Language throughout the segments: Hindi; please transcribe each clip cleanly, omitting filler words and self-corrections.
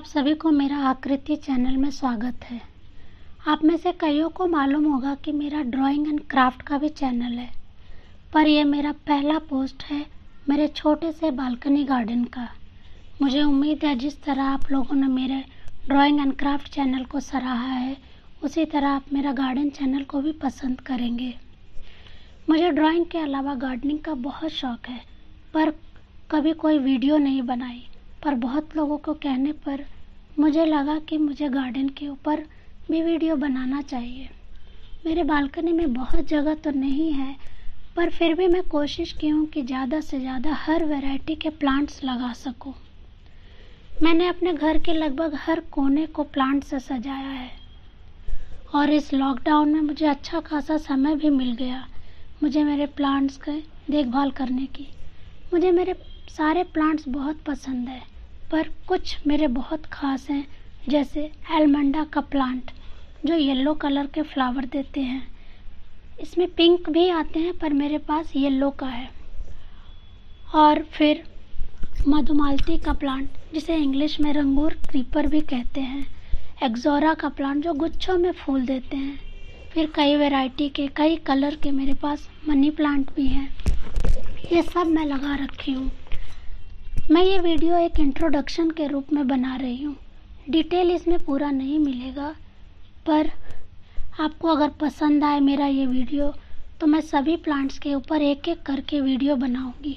आप सभी को मेरा आकृति चैनल में स्वागत है। आप में से कईयों को मालूम होगा कि मेरा ड्राइंग एंड क्राफ्ट का भी चैनल है, पर यह मेरा पहला पोस्ट है मेरे छोटे से बालकनी गार्डन का। मुझे उम्मीद है जिस तरह आप लोगों ने मेरे ड्राइंग एंड क्राफ्ट चैनल को सराहा है, उसी तरह आप मेरा गार्डन चैनल को भी पसंद करेंगे। मुझे ड्राइंग के अलावा गार्डनिंग का बहुत शौक़ है, पर कभी कोई वीडियो नहीं बनाई। पर बहुत लोगों को कहने पर मुझे लगा कि मुझे गार्डन के ऊपर भी वीडियो बनाना चाहिए। मेरे बालकनी में बहुत जगह तो नहीं है, पर फिर भी मैं कोशिश की हूँ कि ज़्यादा से ज़्यादा हर वैरायटी के प्लांट्स लगा सकूँ। मैंने अपने घर के लगभग हर कोने को प्लांट से सजाया है और इस लॉकडाउन में मुझे अच्छा खासा समय भी मिल गया मुझे मेरे प्लांट्स की देखभाल करने की। मुझे मेरे सारे प्लांट्स बहुत पसंद है, पर कुछ मेरे बहुत ख़ास हैं, जैसे एलमंडा का प्लांट जो येलो कलर के फ्लावर देते हैं। इसमें पिंक भी आते हैं, पर मेरे पास येलो का है। और फिर मधुमालती का प्लांट, जिसे इंग्लिश में रंगूर क्रीपर भी कहते हैं। एक्सोरा का प्लांट जो गुच्छों में फूल देते हैं। फिर कई वैरायटी के, कई कलर के मेरे पास मनी प्लांट भी हैं। ये सब मैं लगा रखी हूँ। मैं ये वीडियो एक इंट्रोडक्शन के रूप में बना रही हूँ। डिटेल इसमें पूरा नहीं मिलेगा, पर आपको अगर पसंद आए मेरा ये वीडियो तो मैं सभी प्लांट्स के ऊपर एक एक करके वीडियो बनाऊंगी।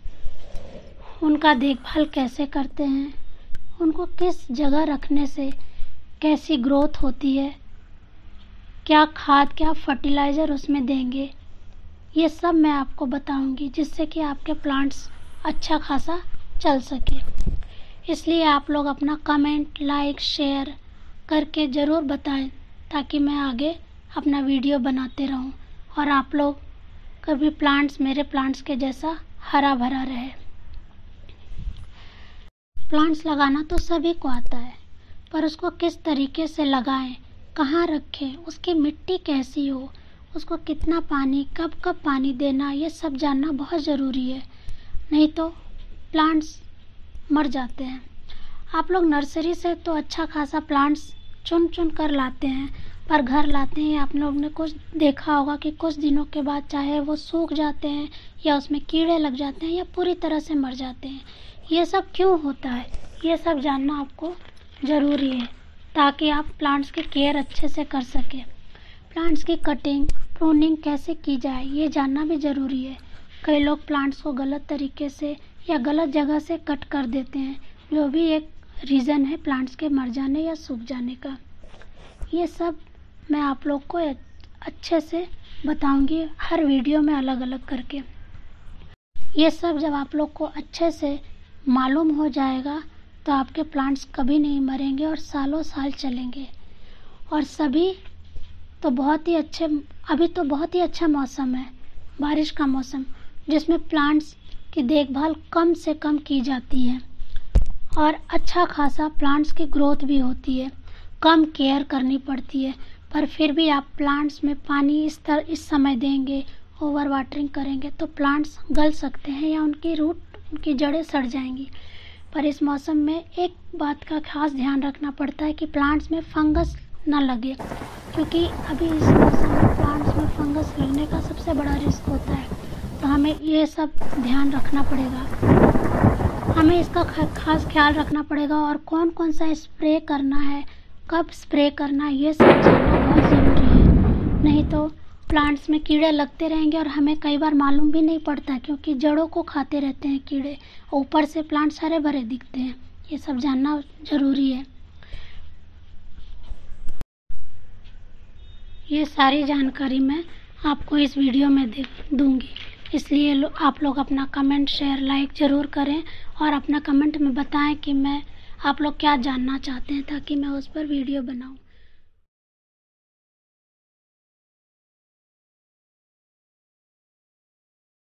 उनका देखभाल कैसे करते हैं, उनको किस जगह रखने से कैसी ग्रोथ होती है, क्या खाद, क्या फर्टिलाइज़र उसमें देंगे, ये सब मैं आपको बताऊंगी, जिससे कि आपके प्लांट्स अच्छा खासा चल सके। इसलिए आप लोग अपना कमेंट, लाइक, शेयर करके ज़रूर बताएं, ताकि मैं आगे अपना वीडियो बनाते रहूं और आप लोग कभी प्लांट्स मेरे प्लांट्स के जैसा हरा भरा रहे। प्लांट्स लगाना तो सभी को आता है, पर उसको किस तरीके से लगाएं, कहाँ रखें, उसकी मिट्टी कैसी हो, उसको कितना पानी, कब कब पानी देना, ये सब जानना बहुत ज़रूरी है। नहीं तो प्लांट्स मर जाते हैं। आप लोग नर्सरी से तो अच्छा खासा प्लांट्स चुन चुन कर लाते हैं, पर घर लाते हैं आप लोग ने कुछ देखा होगा कि कुछ दिनों के बाद चाहे वो सूख जाते हैं या उसमें कीड़े लग जाते हैं या पूरी तरह से मर जाते हैं। ये सब क्यों होता है, ये सब जानना आपको ज़रूरी है, ताकि आप प्लांट्स की केयर अच्छे से कर सकें। प्लांट्स की कटिंग, प्रूनिंग कैसे की जाए, ये जानना भी ज़रूरी है। कई लोग प्लांट्स को गलत तरीके से या गलत जगह से कट कर देते हैं, जो भी एक रीज़न है प्लांट्स के मर जाने या सूख जाने का। ये सब मैं आप लोग को अच्छे से बताऊंगी हर वीडियो में अलग अलग करके। ये सब जब आप लोग को अच्छे से मालूम हो जाएगा तो आपके प्लांट्स कभी नहीं मरेंगे और सालों साल चलेंगे। और सभी तो बहुत ही अच्छे, अभी तो बहुत ही अच्छा मौसम है, बारिश का मौसम, जिसमें प्लांट्स की देखभाल कम से कम की जाती है और अच्छा खासा प्लांट्स की ग्रोथ भी होती है। कम केयर करनी पड़ती है, पर फिर भी आप प्लांट्स में पानी इस समय देंगे, ओवर वाटरिंग करेंगे तो प्लांट्स गल सकते हैं या उनकी रूट, उनकी जड़ें सड़ जाएंगी। पर इस मौसम में एक बात का खास ध्यान रखना पड़ता है कि प्लांट्स में फंगस ना लगे, क्योंकि अभी इस मौसम में प्लांट्स में फंगस लगने का सबसे बड़ा रिस्क होता है। तो हमें ये सब ध्यान रखना पड़ेगा, हमें इसका खास ख्याल रखना पड़ेगा। और कौन कौन सा स्प्रे करना है, कब स्प्रे करना है, ये सब जानना बहुत ज़रूरी है। नहीं तो प्लांट्स में कीड़े लगते रहेंगे और हमें कई बार मालूम भी नहीं पड़ता, क्योंकि जड़ों को खाते रहते हैं कीड़े, ऊपर से प्लांट्स हरे भरे दिखते हैं। ये सब जानना ज़रूरी है। ये सारी जानकारी मैं आपको इस वीडियो में दूंगी, इसलिए आप लोग अपना कमेंट, शेयर, लाइक ज़रूर करें और अपना कमेंट में बताएं कि आप लोग क्या जानना चाहते हैं, ताकि मैं उस पर वीडियो बनाऊं।